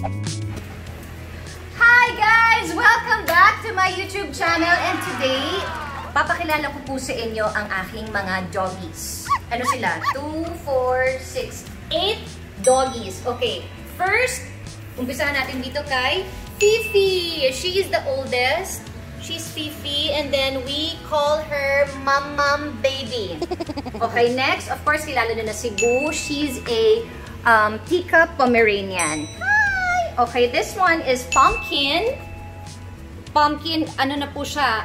Hi guys! Welcome back to my YouTube channel, and today, papakilala ko po sa inyo ang aking mga doggies. Ano sila? 2, 4, 6, 8 doggies. Okay, first, umpisahan natin dito kay Fifi. She is the oldest. She's Fifi, and then we call her Mom Baby. Okay, next, of course, kilala na si Boo. She's a teacup Pomeranian. Hi! Okay, this one is Pumpkin. Pumpkin, ano na po siya,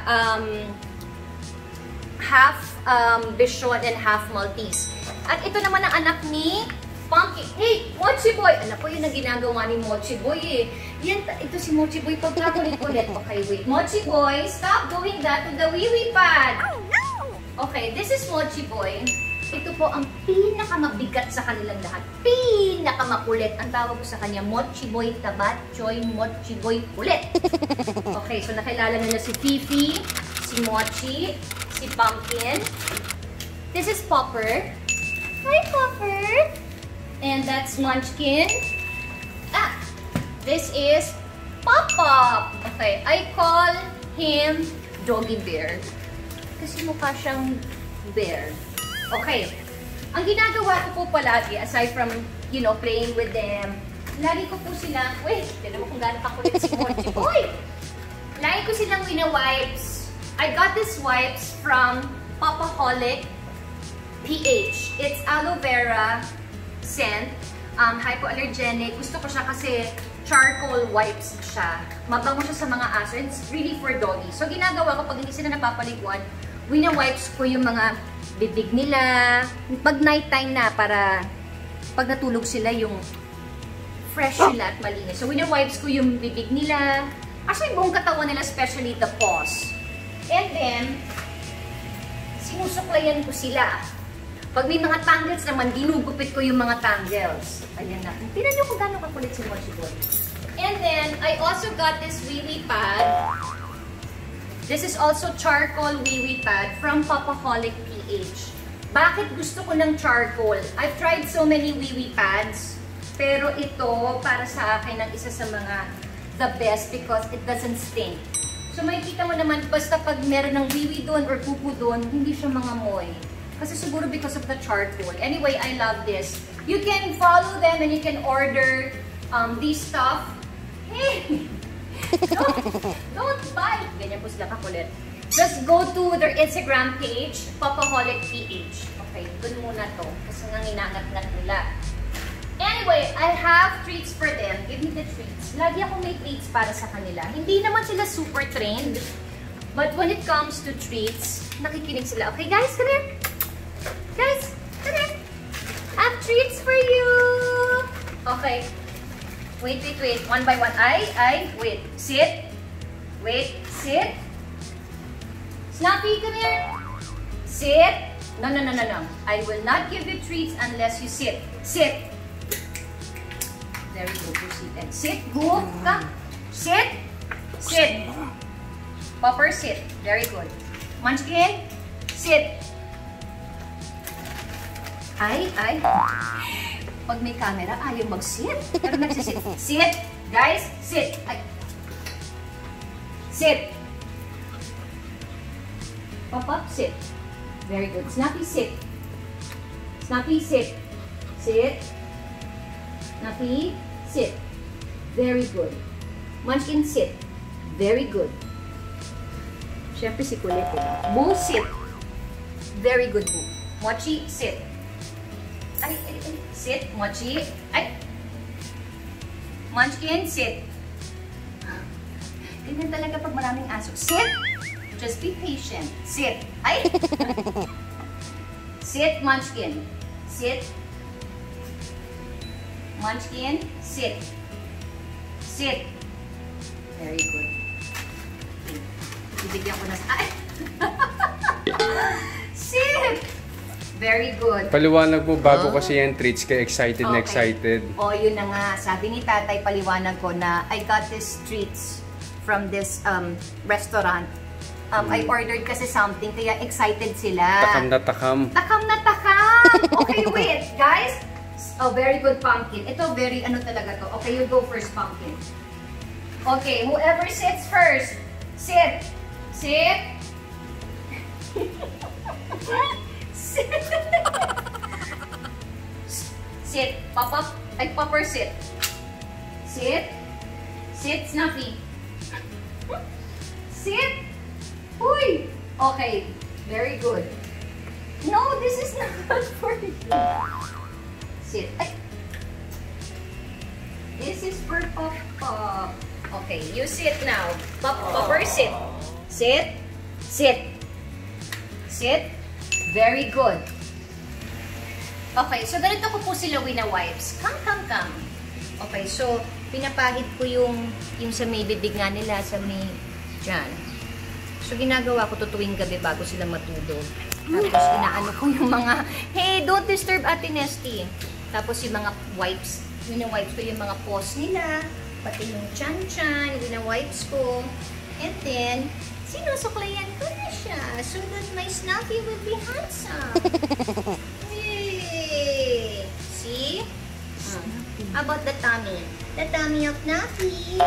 half Bichon and half Maltese. At ito naman ang anak ni Pumpkin. Hey, Mochi Boy! Anak ko, yun ang ginagawa ni Mochi Boy eh. Yan, ito si Mochi Boy. Pagkakulit-kulit. Okay, wait. Mochi Boy, stop doing that to the wee-wee pad. Oh, no! Okay, this is Mochi Boy. Ito po ang pinakamabigat sa kanilang lahat. Pinakamakulit. Ang tawag ko sa kanya, Mochi Boy Tabat, Choy Mochi Boy Kulit. Okay, so nakilala na si Fifi, si Mochi, si Pumpkin. This is Popper. Hi, Popper! And that's Munchkin. Ah, this is Pop-Pop. Okay, I call him Doggy Bear. Kasi mukha siyang bear. Okay, ang ginagawa ko po palagi, aside from, you know, playing with them, lagi ko po silang, wait, tinan mo kung gano'n kakulit si Mochi Boy. Lagi ko silang wina-wipes. I got these wipes from Popaholic PH. It's aloe vera scent, hypoallergenic. Gusto ko siya kasi charcoal wipes siya. Mabango siya sa mga aso. It's really for doggies. So, ginagawa ko pag hindi sila napapaliguan, wina-wipes ko yung mga bibig nila. Pag nighttime na, para pag natulog sila, yung fresh sila at malinis. So, wina-wipes ko yung bibig nila. Actually, buong katawan nila, especially the paws. And then, sinusuklayan ko sila. Pag may mga tangles naman, ginugupit ko yung mga tangles. Ayan na. Tignan nyo kung gano'ng kakulit si Mochi Boy. And then, I also got this wee-wee pad. This is also charcoal wee-wee pad from Popaholic PH. Bakit gusto ko ng charcoal? I've tried so many wee-wee pads, pero ito, para sa akin, ang isa sa mga the best because it doesn't stink. So, makikita mo naman, basta pag meron ng wee-wee doon or pupu doon, hindi siya mangamoy. Kasi siguro because of the charcoal. Anyway, I love this. You can follow them and you can order this stuff. Hey! Don't buy! Ganyan po sila kakulit. Just go to their Instagram page, Popaholic PH. Okay, dun muna to. Kasi nanginangat-ngat nila. Anyway, I have treats for them. Give me the treats. Lagi ako may treats para sa kanila. Hindi naman sila super trained. But when it comes to treats, nakikinig sila. Okay guys, come here. Guys, come here. I have treats for you. Okay. Wait. One by one. Wait. Sit. Wait. Sit. Snappy, come here. Sit. No. I will not give you treats unless you sit. Sit. Very good. You sit and sit. Go. Come. Sit. Sit. Popper, sit. Very good. Munchkin, sit. Ay. Pag may camera, ayaw mag-sit. Pero nagsisit. Sit. Guys, sit. Ay. Sit. Pop-up, sit. Very good. Snappy, sit. Snappy, sit. Sit. Snappy, sit. Very good. Munchkin, sit. Very good. Siyempre si kulit. Boo, sit. Very good, Boo. Mochi, sit. Ay. Sit, Mochi. Ay. Munchkin, sit. Ganyan talaga pag maraming aso. Sit. Just be patient. Sit. Ay. Sit, Munchkin. Sit. Munchkin, sit. Sit. Very good. Ibigyan ko na sa... Ay! Sit! Very good. Paliwanag mo bago kasi yan treats ka excited na excited. Oh, yun na nga. Sabi ni tatay, paliwanag ko na I got these treats from this restaurant. I ordered kasi something, kaya excited sila. Takam na takam. Takam na takam! Okay, wait. Guys, Oh, very good, Pumpkin. Ito, very ano talaga to. Okay, you go first, Pumpkin. Okay, whoever sits first. Sit. Sit. Sit. Sit. Pop-up. Ay, popper, sit. Sit. Sit, Snuffy. Sit. Uy. Okay. Very good. No, this is not for you. Sit. Ay. This is for Pop-Pop. Okay, you sit now. Popper, sit. Sit. Sit. Sit. Very good. Okay, so ganito ko po sila wina-wipes. Come. Okay, so pinapahid ko yung sa may bibig nga nila, sa may dyan. So ginagawa ko to tuwing gabi bago sila matulog. Tapos inaano ko yung mga, hey, don't disturb Ate Nesty. Tapos yung mga wipes, wina-wipes ko yung mga paws nila, pati yung chan-chan, wina-wipes ko. And then, sinusuklayan ko na siya so that my Snuffy will be handsome. Yay! See? How about the tummy? The tummy of Snuffy.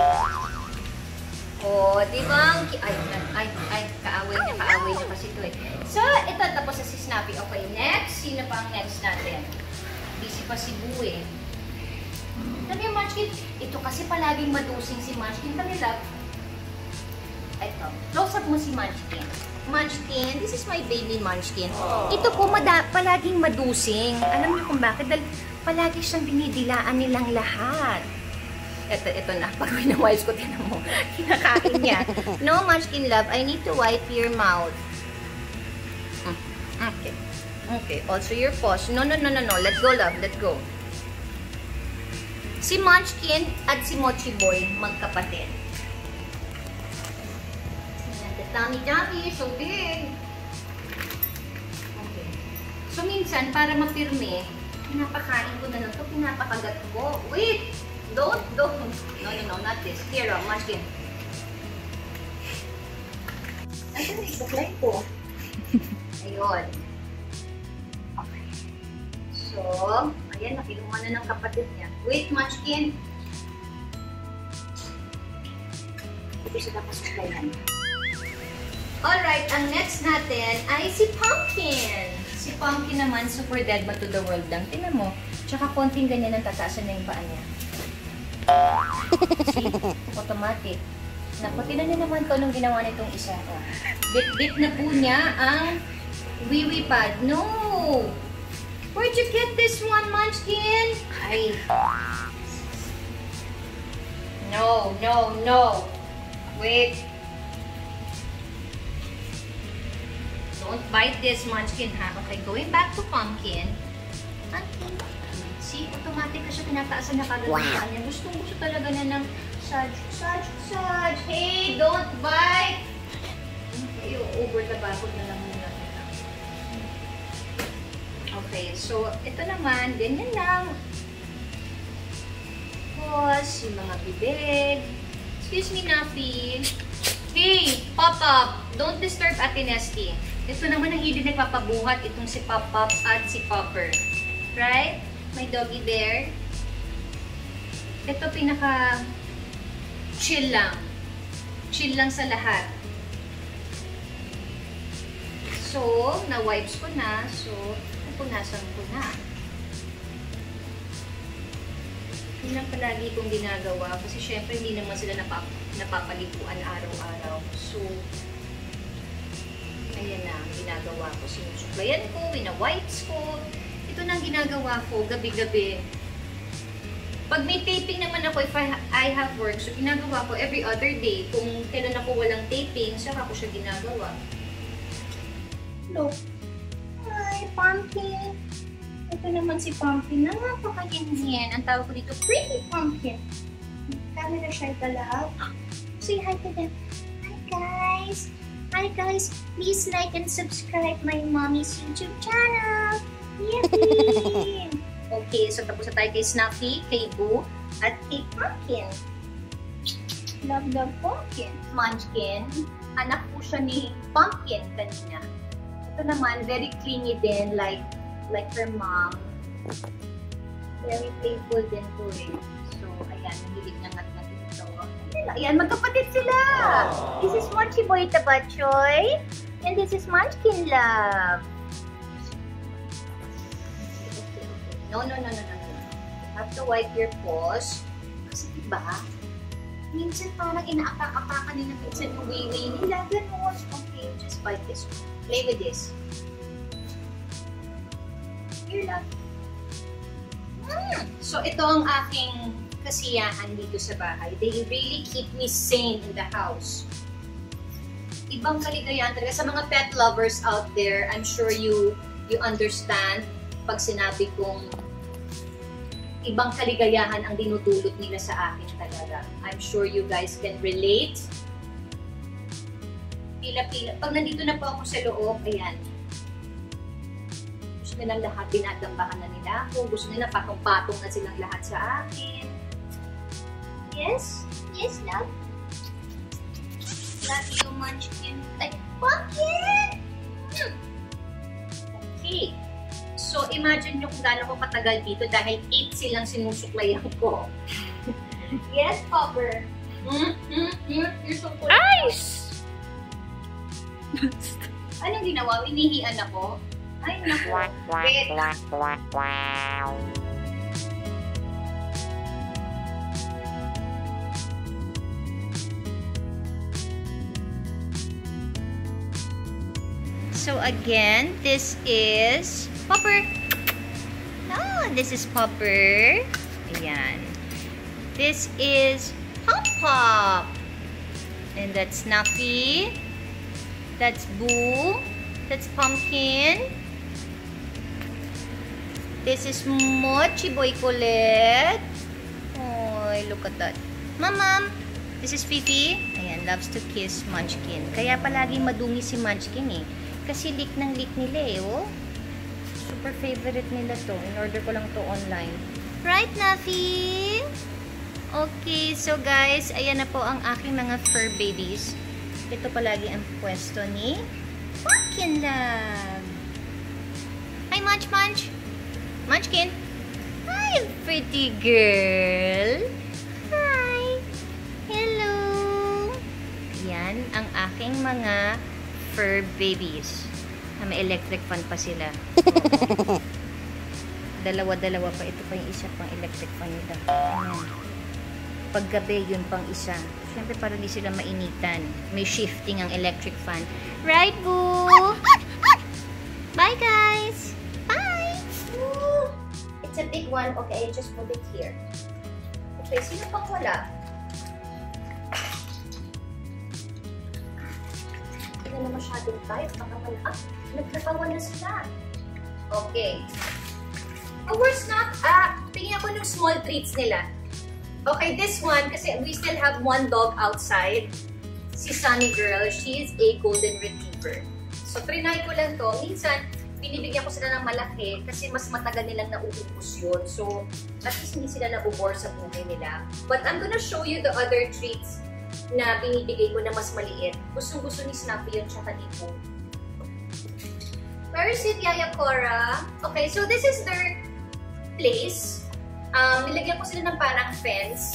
Oh, di ba? Ay, kaaway niya kasi ito eh. So, ito tapos sa si Snuffy. Okay, next. Sino pa ang next natin? Busy pa si Boo eh. Sabi yung Munchkin, ito kasi palaging madusing si Munchkin. Kanila, ito, close up mo si Munchkin. Munchkin, this is my baby Munchkin. Ito po palaging madusing. Alam niyo kung bakit? Dahil palagi siyang dinidilaan nilang lahat. Ito na, pag wina-wipes ko, tinan mo, kinakain niya. No, Munchkin love, I need to wipe your mouth. Okay. Okay, also your paws. No. Let go, love. Let go. Si Munchkin at si Mochi Boy, magkapatid. The tummy, so big. Okay. So, minsan, para mapirme, pinapakain ko na lang ito, pinapakagat ko. Wait! Don't. No, not this. Here, Munchkin. Ito na, isuklay ko. Ayun. Okay. So, ayan, nakiluman na ng kapatid niya. Wait, Munchkin. Ito sila pasuklayan. Alright, ang next natin ay si Pumpkin. Si Pumpkin naman, super dead man to the world lang. Tingnan mo. Tsaka konting ganyan ang tataasan na yung paa niya. See? Automatic. Naku, tinan niyo naman kung anong ginawa nitong isa. Oh. Bit-bit na po niya ang wee-wee pad. No! Where'd you get this one, Munchkin? Ay. No. Wait. Don't bite this, Munchkin, ha? Okay, going back to Pumpkin. Pumpkin. See, automatic na siya tinataasan na kagad niya. Gusto talaga na ng Saj. Hey, don't bite! Okay, over the bakod na lang muna. Okay, so ito naman, ganyan lang. Tapos, yung mga bibig. Excuse me, Nuffy. Hey, Pop-Up, don't disturb Ate Nesty. Ito naman ang hindi nagpapabuhat, itong si Pop-Up at si Popper. Right? My doggy bear. Ito pinaka chill lang. Chill lang sa lahat. So, na-wipes ko na. So, napunasan ko na. Yun lang palagi kong ginagawa. Kasi syempre, hindi naman sila napapaliguan araw-araw. So, ayan na ang ginagawa ko. Sinusuklayan ko, wina-wipes ko. Ito na ang ginagawa ko gabi-gabi. Pag may taping naman ako, if I have work, so ginagawa ko every other day. Kung kailan ako walang taping, saka ko siya ginagawa. Look. Hi, Pumpkin. Ito naman si Pumpkin. Napakaganyan. Ang tawag ko dito, Pretty Pumpkin. Camera shy ka lang. Say hi to them. Hi guys. Please like and subscribe my mommy's YouTube channel. Yippee! Okay, so tapos na tayo kay Snuffy, kay Boo, at kay Pumpkin. Love Pumpkin. Munchkin. Anak po siya ni Pumpkin kanina. Ito naman, very clingy din, like her mom. Very playful din to eh. So, ayan, nahilig na ngat-ngat ito. Ayan, magkapatid sila! This is Mochi Boy Tabachoy. And this is Munchkin Love. Okay. No. You have to wipe your paws. Kasi diba, minsan parang inaapak-apakan nila minsan yung wiwi nila. Ganun. Okay, just bite this one. Play with this. Here, love. So, ito ang aking kasiyahan dito sa bahay. They really keep me sane in the house. Ibang kaligayahan talaga. Sa mga pet lovers out there, I'm sure you understand pag sinabi kong ibang kaligayahan ang dinudulot nila sa akin talaga. I'm sure you guys can relate. Pila-pila. Pag nandito na po ako sa loob, ayan. Gusto nilang lahat, dinadambakan na nila ako. Gusto nila patong-patong na silang lahat sa akin. Yes? Yes, love? Love you, Munchkin. Ay, Pumpkin! Okay. So, imagine nyo kung gaano ko katagal dito dahil 8 silang sinusuklayan ko. Yes, Popper? You're so cool. Nice! Anong ginawa? Winihian ako? Ay, naku. Wait. So again, this is Popper. Oh, this is Popper. Ayan. This is Pop Pop. And that's Snuffy. That's Boo. That's Pumpkin. This is Mochi Boy Colette. Oh, look at that. Mom. This is Fifi. Ayan, loves to kiss Munchkin. Kaya palagi madungi si Munchkin eh. Kasi leak ng leak nila eh, oh. Super favorite nila to. In-order ko lang to online. Right, Nuffy? Okay, so guys, ayan na po ang aking mga fur babies. Ito palagi ang pwesto ni Pumpkin Love. Hi, Munch. Munchkin. Hi, pretty girl. Hi. Hello. Yan ang aking mga fur babies. May electric fan pa sila. Dalawa-dalawa pa. Ito pa yung isa pang electric fan nila. Ayan. Paggabi, yun pang isa. Siyempre, para di sila mainitan. May shifting ang electric fan. Right, Boo? Bye, guys! Bye! Ooh, it's a big one. Okay, I'll just put it here. Okay, sino pang wala? Na masyadong tight, baka pala, nagkakawan na sila. Okay. Oh, where's not? Tingnan ko ng small treats nila. Okay, this one, kasi we still have one dog outside. Si Sunny Girl, she is a golden retriever. So, trinay ko lang to. Minsan, binibigyan ko sila ng malaki kasi mas matagal nilang nauubos yun. So, at least hindi sila nabubore sa buhay nila. But I'm gonna show you the other treats na binibigay ko na mas maliit. Gustong-gusto ni Snuffy yun tsaka ni Pooh. Where is it, Yaya Cora? Okay, so this is their place. Nilagyan ko sila ng parang fence.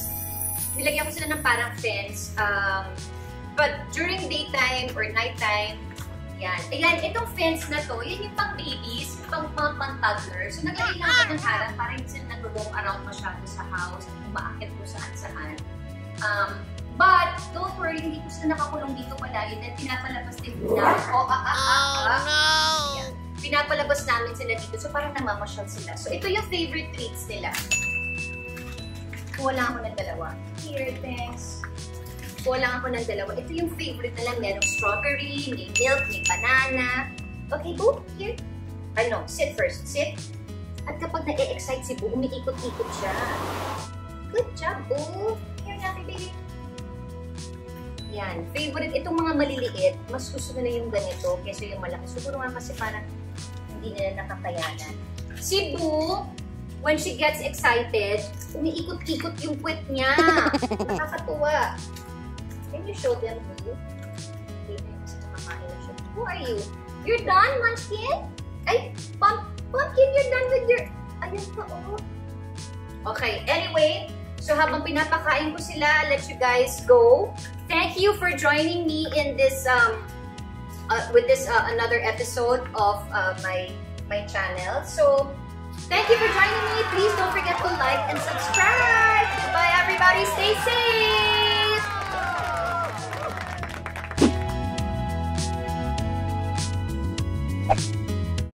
But during daytime or nighttime, yan. Ayan, itong fence na to, yan yung pang babies, pang mga toddlers. So, naglagay lang ako ng harang para hindi sila nag-roam around masyado sa house, umaakit ko saan-saan. But, don't worry, hindi ko sila nakakulong dito palagi dahil pinapalabas din na. Oh, no! Yan. Pinapalabas namin sila dito. So, parang namamasyal sila. So, ito yung favorite treats nila. Kuha lang ako ng dalawa. Here, thanks. Kuha lang ako ng dalawa. Ito yung favorite nila. Merong strawberry, may milk, may banana. Okay, Boo, here. Sit first. Sit. At kapag na-excite si Boo, umiikot-ikot siya. Good job, Boo. Here, natin, baby. Yan. Favorite, itong mga maliliit, mas gusto nila yung ganito kaysa yung malaki. Siguro nga kasi parang hindi nila nakakayanan. Si Boo, when she gets excited, umiikot-ikot yung puwet niya. Nakakatuwa. Can you show them, Boo? Who are you? You're done, Munchkin? Ay, Pumpkin, you're done with your... Ayan pa, oh. Okay, anyway, so habang pinapakain ko sila, I'll let you guys go. Thank you for joining me in this another episode of my channel. So thank you for joining me. Please don't forget to like and subscribe. Bye everybody. Stay safe.